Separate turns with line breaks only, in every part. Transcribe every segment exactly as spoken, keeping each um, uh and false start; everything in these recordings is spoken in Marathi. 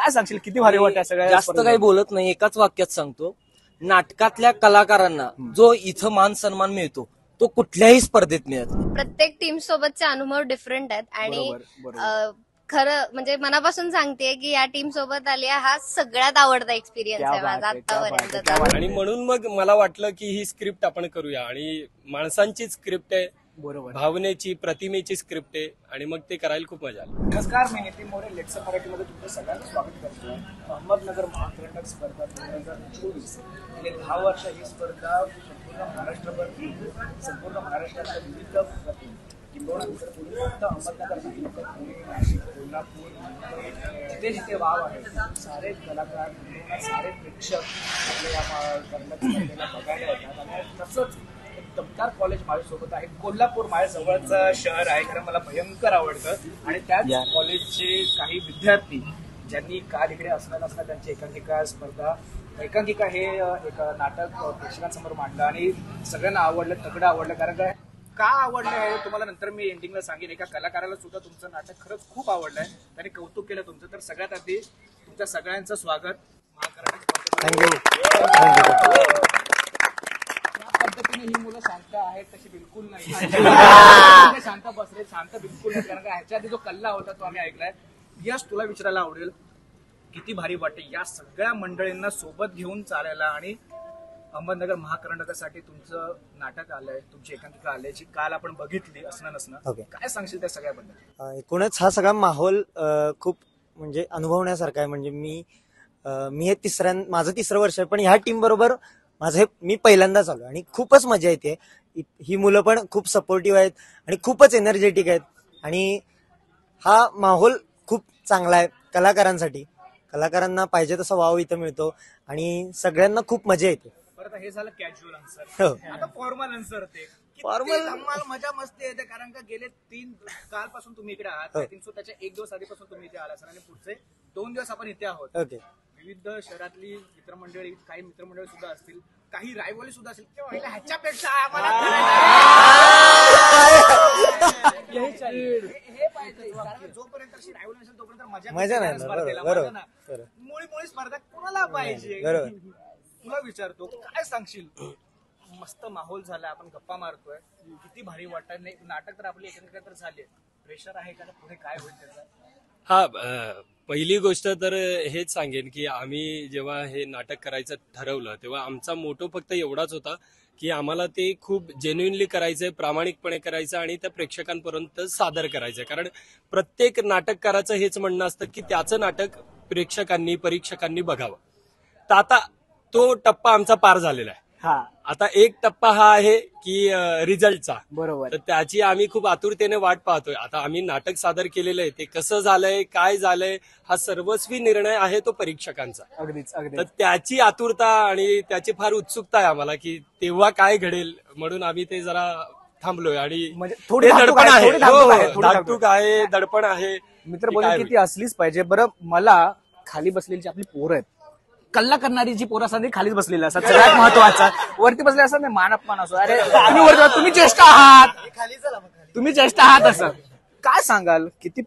काय सांगशील, किती भारी वाटतं सगळ्या?
जास्त काही बोलत नाही, एकाच वाक्यात सांगतो, नाटकातल्या कलाकारांना जो इथं मान सन्मान मिळतो तो कुठल्याही स्पर्धेत मिळत नाही.
प्रत्येक टीम सोबतचे अनुभव डिफरंट आहेत आणि खरं म्हणजे मनापासून सांगते की या टीम सोबत आली हा सगळ्यात आवडता एक्सपिरियन्स आहे माझा आतापर्यंत.
आणि म्हणून मग मला वाटलं की ही स्क्रिप्ट आपण करूया आणि माणसांची स्क्रिप्ट आहे,
बरोबर,
भावनेची प्रतिमेची स्क्रिप्ट आहे आणि मग ते करायला खूप मजा आली.
नमस्कार, मी नितीन मोरे, लेट्स मराठीमध्ये तुमचं सगळ्यांचं स्वागत करतो. अहमदनगर महाकरंडक स्पर्धा दोन हजार चोवीस गेले दहा वर्ष ही स्पर्धा संपूर्ण महाराष्ट्रभर संपूर्ण महाराष्ट्राच्या विविध किंबहुना फक्त अहमदनगर नाही, पुणे, नाशिक, कोल्हापूर, मुंबई, जिथे जिथे वाव आहे सारे कलाकार, सारे प्रेक्षक आपल्या या कर्नाटक स्पर्धेला बघायला येतात. आणि तसंच एक दमदार कॉलेज माझ्यासोबत आहे. कोल्हापूर माझ्याजवळचं शहर आहे, खरं मला भयंकर आवडतं. आणि त्याच कॉलेजचे काही विद्यार्थी ज्यांनी काल इकडे असणार असणार त्यांची एकांकिका स्पर्धा एकांकिका हे एक नाटक प्रेक्षकांसमोर मांडलं आणि सगळ्यांना आवडलं, तगडं आवडलं. कारण काय का आवडलं हे तुम्हाला नंतर मी एंडिंगला सांगेन. एका कलाकाराला सुद्धा तुमचं नाटक खरंच खूप आवडलंय, त्यांनी कौतुक केलं तुमचं. तर सगळ्यात आधी तुमच्या सगळ्यांचं स्वागत महाकरंडक. या पद्धतीने ही मुलं शांत आहेत तशी बिलकुल नाही, शांत बसले, शांत बिलकुल नाही. कारण का ह्याच्या आधी जो कल्ला होता तो आम्ही ऐकलाय. यश, तुला विचारायला आवडेल, किती भारी वाटते या सगळ्या मंडळींना सोबत घेऊन चालायला आणि अहमदनगर महाकरंडकासाठी तुमचं नाटक आलंय, तुमची एकांकिका आल्याची काल आपण बघितली असणं नसणं. काय सांगशील त्या सगळ्याबद्दल?
एकूणच हा सगळा माहोल खूप म्हणजे अनुभवण्यासारखा आहे. म्हणजे मी मी हे तिसऱ्या माझं तिसरं वर्ष आहे, पण ह्या टीम बरोबर माझं हे मी पहिल्यांदाच आलो आणि खूपच मजा येते. ही मुलं पण खूप सपोर्टिव्ह आहेत आणि खूपच एनर्जेटिक आहेत आणि हा माहोल खूप चांगला आहे कलाकारांसाठी. कलाकारांना पाहिजे तसा वाव इथं मिळतो आणि सगळ्यांना खूप मजा येते.
परत हे झालं कॅज्युअल आन्सर, आता फॉर्मल आन्सर. ते फॉर्मल मजा मस्ती येते कारण का गेले तीन कालपासून तुम्ही इकडे आहात, त्याच्या एक दिवस आधीपासून तुम्ही इथे आला सर आणि पुढचे दोन दिवस आपण इथे आहोत.
ओके,
विविध शहरातली मित्रमंडळी, काही मित्रमंडळी सुद्धा असतील, काही रायवली सुद्धा असतील. तेव्हा ह्याच्यापेक्षा आम्हाला हे पाहिजे, कारण जोपर्यंत अशी रायवली नसेल तोपर्यंत मजा
मजा नाही. बरोबर,
मुळी मुळी स्पर्धा कोणाला पाहिजे. तुला विचारतो, काय सांगशील? मस्त माहोल झाला, आपण गप्पा मारतोय, किती भारी वाटत नाही. नाटक तर आपली एकत्र तर झाले, प्रेशर आहे का पुढे काय होईल त्याचा?
हा, पहिली गोष्ट तर हेच सांगेन की आम्ही जेव्हा हे नाटक करायचं ठरवलं तेव्हा आमचा मोटो फक्त एवढाच होता की आम्हाला ते खूप जेन्युइनली करायचंय, प्रामाणिकपणे करायचं आणि त्या प्रेक्षकांपर्यंत सादर करायचंय. कारण प्रत्येक नाटककाराचं हेच म्हणणं असतं की त्याचं नाटक प्रेक्षकांनी, परीक्षकांनी बघावं. तर आता तो टप्पा आमचा पार झालेला आहे.
हा,
आता एक टप्पा हा आहे की रिझल्टचा.
बरोबर,
तर त्याची आम्ही खूप आतुरतेने वाट पाहतोय. आता आम्ही नाटक सादर केलेलं आहे, ते कसं झालंय, काय झालंय, हा सर्वस्वी निर्णय आहे तो परीक्षकांचा.
अगदीच अगदीच.
तर त्याची आतुरता आणि त्याची फार उत्सुकता आहे आम्हाला की तेव्हा काय घडेल, म्हणून आम्ही ते जरा थांबलोय. आणि
थोडी
दडपण आहे,
धाकधूक
आहे, दडपण आहे.
मित्र बोलले की ती असलीच पाहिजे. बरं, मला खाली बसलेली जी आपली पोरं आहेत, कल्ला करणारी जी पोरं असतात ती खालीच बसलेली असतात. सगळ्यात महत्वाचा वरती बसले असतात नाही, मानपमान असो, अरे तुम्ही वरती, तुम्ही ज्येष्ठ आहात, तुम्ही ज्येष्ठ आहात असं काय सांगाल? किती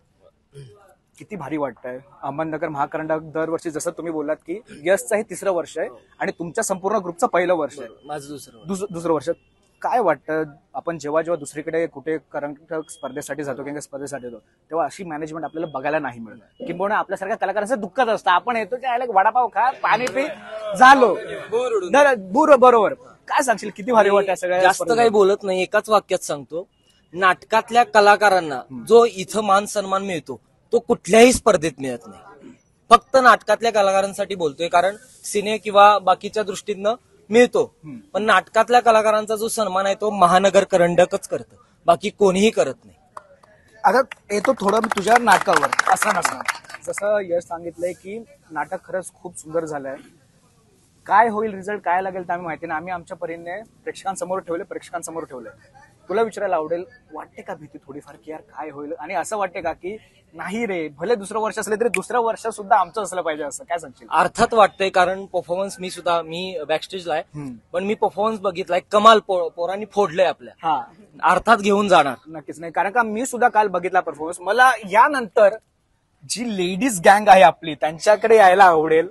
किती भारी वाटतंय अहमदनगर महाकरंडक दरवर्षी. जसं तुम्ही बोललात की यशचं हे तिसरं वर्ष आहे आणि तुमच्या संपूर्ण ग्रुपचं पहिलं वर्ष आहे,
माझं दुसरं
दुसरं वर्ष. काय वाटतं आपण जेव्हा जेव्हा दुसरीकडे कुठे करंडक स्पर्धेसाठी जातो किंवा स्पर्धेसाठी जातो तेव्हा अशी मॅनेजमेंट आपल्याला बघायला नाही मिळत, किंबहुना आपल्यासारख्या कलाकारांचं दुःखच असतं. आपण येतो त्या वडापाव खा, पाणी पी, झालो बूर. बरोबर, काय सांगशील, किती भारी वाटतं सगळ्या?
जास्त काही बोलत नाही, एकाच वाक्यात सांगतो, नाटकातल्या कलाकारांना जो इथं मान सन्मान मिळतो तो कुठल्याही स्पर्धेत मिळत नाही. फक्त नाटकातल्या कलाकारांसाठी बोलतोय, कारण सिने किंवा बाकीच्या दृष्टीनं मिळतो, पण नाटकातल्या कलाकारांचा जो सन्मान आहे तो महानगर करंडकच करतं, बाकी कोणीही करत नाही.
आता येतो थोडं तुझ्या नाटकावर. असं नसणार, जसं यश सांगितलंय की नाटक खरंच खूप सुंदर झालंय. काय होईल रिझल्ट, काय लागेल तर आम्ही माहिती नाही. आम्ही आमच्या परीने प्रेक्षकांसमोर ठेवले, प्रेक्षकांसमोर ठेवलंय. तुला विचारायला आवडेल, वाटते का भीती थोडीफार की यार काय होईल? आणि असं वाटते का की नाही रे, भले दुसरं वर्ष असले तरी दुसरं वर्ष सुद्धा आमचं असलं पाहिजे, असं काय सांगशील?
अर्थात वाटतंय, कारण परफॉर्मन्स मी सुद्धा मी बॅकस्टेजला आहे, पण मी परफॉर्मन्स बघितलाय, कमाल पोरांनी फोडलंय आपल्या.
हा,
अर्थात घेऊन जाणार.
नक्कीच नाही, कारण का मी सुद्धा काल बघितला परफॉर्मन्स. मला यानंतर जी लेडीज गँग आहे आपली त्यांच्याकडे यायला आवडेल,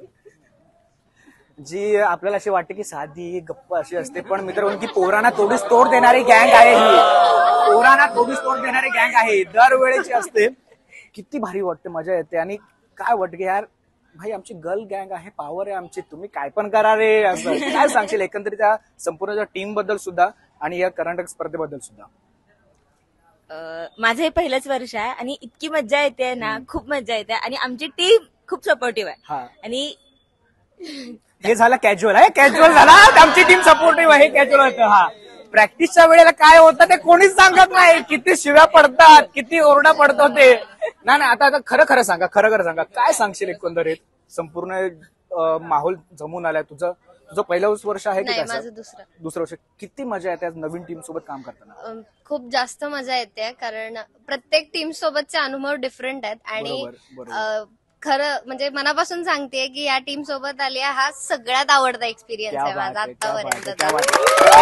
जी आपल्याला अशी वाटते की साधी गप्प अशी असते, पण मित्र की पोरांना तोडीस तोड देणारी गँग आहे ही. पोरांना तोडीस तोड देणारी गँग आहे, दरवेळेची असते. किती भारी वाटते, मजा येते. आणि काय वाटतं की यार भाई आमची गर्ल गँग आहे, पॉवर आहे आमची, तुम्ही काय पण करा रे. असं काय सांगशील एकंदरीत त्या संपूर्ण टीम बद्दल सुद्धा आणि या कर्नाटक स्पर्धेबद्दल सुद्धा?
अं, माझं हे पहिलंच वर्ष आहे आणि इतकी मजा येते ना, खूप मजा येते आणि आमची टीम खूप सपोर्टिव्ह आहे.
हा,
आणि
हे झालं कॅज्युअल आहे, कॅज्युअल झाला. आमची टीम सपोर्टिव्ह आहे, कॅज्युअल होतं. हा, प्रॅक्टिसच्या वेळेला काय होतं ते कोणीच सांगत नाही. किती शिव्या पडतात, किती ओरडा पडतो ते. नाही नाही, आता आता खरं खरं सांगा, खरं खरं सांगा, काय सांगशील एकंदरीत? संपूर्ण अं, माहोल जमून आलाय. तुझं तुझं पहिलंच वर्ष आहे की
नाही,
कसं?
माझं दुसरं.
दुसरं वर्ष. किती मजा येते आज नवीन टीम सोबत काम करताना?
अं, खूप जास्त मजा येते, कारण प्रत्येक टीम सोबतचे अनुभव डिफरंट आहेत. आणि
बरोबर, बरोबर.
अं, खरं म्हणजे मनापासून सांगते की या टीम सोबत आली आहे, हा सगळ्यात आवडता एक्सपिरियन्स
क्या
आहे
बात
माझा
आहे, क्या बात आहे, क्या
आतापर्यंत.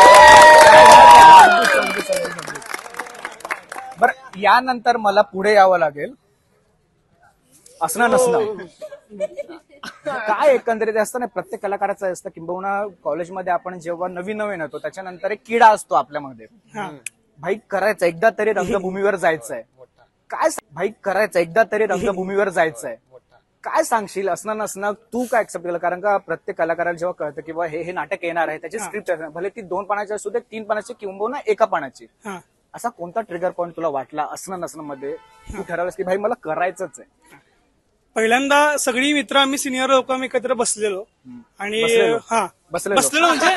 बात आहे. बरं, यानंतर मला पुढे यावं लागेल. असणं नसणं काय एकंदरीत असतं ना, प्रत्येक कलाकाराचं असतं. किंबहुना कॉलेजमध्ये आपण जेव्हा नवीन नवीन येतो त्याच्यानंतर एक किडा असतो आपल्यामध्ये. भाई करायचं एकदा तरी रंगभूमीवर जायचंय. काय भाई करायचं एकदा तरी रंगभूमीवर जायचंय. काय सांगशील असणं नसणं, तू काय एक्सेप्ट केलं? कारण का प्रत्येक कलाकाराला जेव्हा कळतं की हे हे नाटक येणार आहे, त्याची स्क्रिप्ट भले ती दोन पानाची असू दे, तीन पानाची किंबहुना एका पानाची, असा कोणता ट्रिगर पॉईंट तुला वाटला असणं नसणं मध्ये तू ठरवलंस की भाई मला करायचंच आहे?
पहिल्यांदा सगळी मित्र आम्ही सिनियर लोक आम्ही एकत्र बसलेलो आणि
बसलेलो?
हा
बसलेलो.
बसलेलो म्हणजे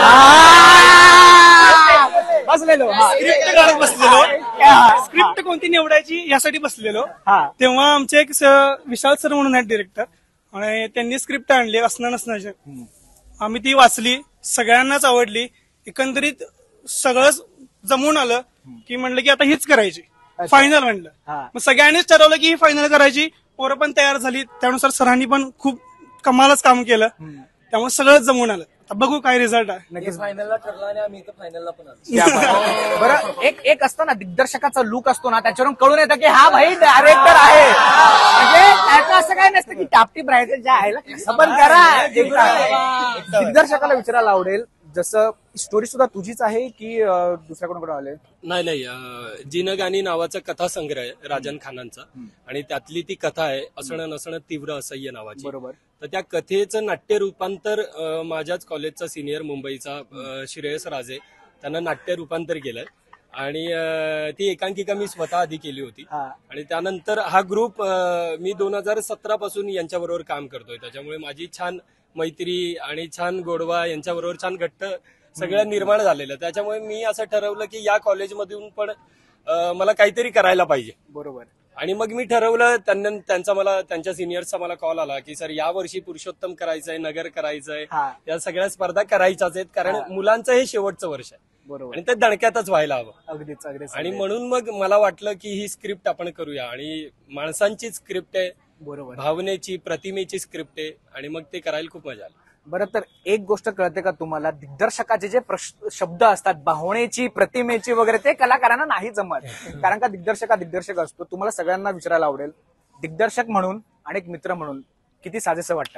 बसलेलो
स्क्रिप्ट काढत बसलेलो. स्क्रिप्ट कोणती निवडायची यासाठी बसलेलो. तेव्हा आमचे एक स- विशाल सर म्हणून आहेत डिरेक्टर, आणि त्यांनी स्क्रिप्ट आणली असणं नसण्याची. आम्ही ती वाचली, सगळ्यांनाच आवडली. एकंदरीत सगळंच जमून आलं की म्हणलं की आता हीच करायची, फायनल म्हणलं. मग सगळ्यांनीच ठरवलं की ही फायनल करायची. पोरं पण तयार झाली, त्यानुसार सरांनी पण खूप कमालच काम केलं. त्यामुळे सगळंच जमून आलं. आता बघू काय रिझल्ट आहे.
नक्कीच.
फायनलला ठरला आणि आम्ही इथं फायनलला पण आलो.
क्या बात आहे. बरं, एक एक असतं ना दिग्दर्शकाचा लुक असतो ना, त्याच्यावरून कळून येतं की हा भाई डायरेक्टर आहे. म्हणजे त्याचं असं काय नसतं की टापटीप राहायचं, ज्या आहे कसं पण करा. दिग्दर्शकाला विचारायला आवडेल, जसं स्टोरी सुद्धा तुझीच आहे की अं, दुसऱ्या कोणाकडे आले?
नाही नाही अं, जिनगानी नावाचा कथासंग्रह आहे राजन खानांचा, आणि त्यातली ती कथा आहे असणं नसणं तीव्र असह्य नावाची.
बरोबर.
तर त्या कथेचं नाट्य रूपांतर अं, माझ्याच कॉलेजचा सिनियर मुंबईचा अं, श्रेयस राजे त्यांना नाट्य रूपांतर केलंय. आणि अं, ती एकांकिका मी स्वतः आधी केली होती. आणि त्यानंतर हा ग्रुप अं, मी दोन हजार सतरा पासून यांच्याबरोबर काम करतोय. त्याच्यामुळे माझी छान मैत्री आणि छान गोडवा यांच्याबरोबर छान घट्ट सगळं निर्माण झालेलं. त्याच्यामुळे मी असं ठरवलं की या कॉलेजमधून पण अं, मला काहीतरी करायला पाहिजे.
बरोबर.
आणि मग मी ठरवलं, त्यांना त्यांचा मला त्यांच्या सिनियर्सचा मला कॉल आला की सर यावर्षी पुरुषोत्तम करायचंय, नगर करायचंय, या सगळ्या स्पर्धा करायच्याच आहेत, कारण मुलांचं हे शेवटचं वर्ष आहे.
बरोबर.
आणि ते दणक्यातच व्हायला हवं.
अगदीच अगदीच.
आणि म्हणून मग मला वाटलं की ही स्क्रिप्ट आपण करूया. आणि माणसांची स्क्रिप्ट आहे,
बरोबर,
भावनेची प्रतिमेची स्क्रिप्ट आहे, आणि मग ते करायला खूप मजा आली.
बरं, तर एक गोष्ट कळते का तुम्हाला, दिग्दर्शकाचे जे प्रश- शब्द असतात भावनेची, प्रतिमेची वगैरे, ते कलाकारांना नाही जमत. कारण का दिग्दर्शक हा दिग्दर्शक असतो. तुम्हाला सगळ्यांना विचारायला आवडेल, दिग्दर्शक म्हणून आणि एक मित्र म्हणून किती साजेसं वाटतात?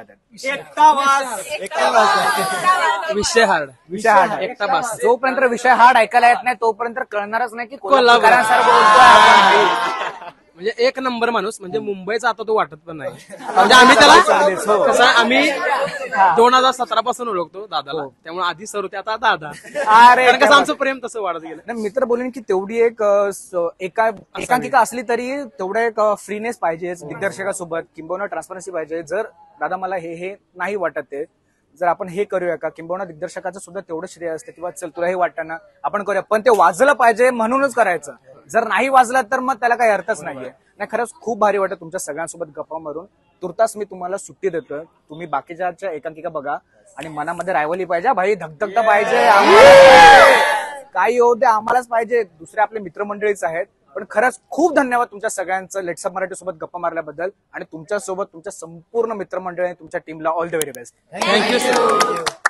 विषय हार्ड
विषय हार्ड
एकटा बस.
जोपर्यंत विषय हार्ड ऐकायला येत नाही तोपर्यंत कळणारच नाही की कोल्हापूरकरांसारखं बोलतोय आपण.
म्हणजे एक नंबर माणूस, म्हणजे मुंबईचा आता तो वाटत पण नाही. म्हणजे आम्ही त्याला कसं आहे, आम्ही दोन हजार सतरा पासून ओळखतो दादाला, त्यामुळे आधी सर होते, आता दादा.
अरे,
कारण कसं आमचं प्रेम तसं वाढत गेलं.
नाही, मित्र बोलेन की तेवढी एक अ, स- एका एकांकिका असली तरी तेवढा एक फ्रीनेस पाहिजे दिग्दर्शकासोबत, किंबहुना ट्रान्सपरन्सी पाहिजे. जर दादा मला हे हे नाही वाटत आहे, जर आपण हे करूया का, किंबहुना दिग्दर्शकाचं सुद्धा तेवढं श्रेय असतं किंवा चल तुला हे वाटतं ना आपण करूया, पण ते वाजलं पाहिजे म्हणूनच करायचं. जर नाही वाजलं तर मग त्याला काही अर्थच नाहीये. नाही, खरंच खूप भारी वाटतं तुमच्या सगळ्यांसोबत गप्पा मारून. तुर्तास मी तुम्हाला सुट्टी देतोय. तुम्ही बाकीच्या एकांकिका बघा आणि मनामध्ये रायवली पाहिजे, भाई धगधगता पाहिजे, काही होऊ दे आम्हालाच पाहिजे. दुसरे आपले मित्रमंडळीच आहेत. पण खरंच खूप धन्यवाद तुमच्या सगळ्यांचं लेट्सअप मराठी सोबत गप्पा मारल्याबद्दल, आणि तुमच्या सोबत तुमच्या संपूर्ण मित्रमंडळी तुमच्या टीमला all the very best.
Thank you sir.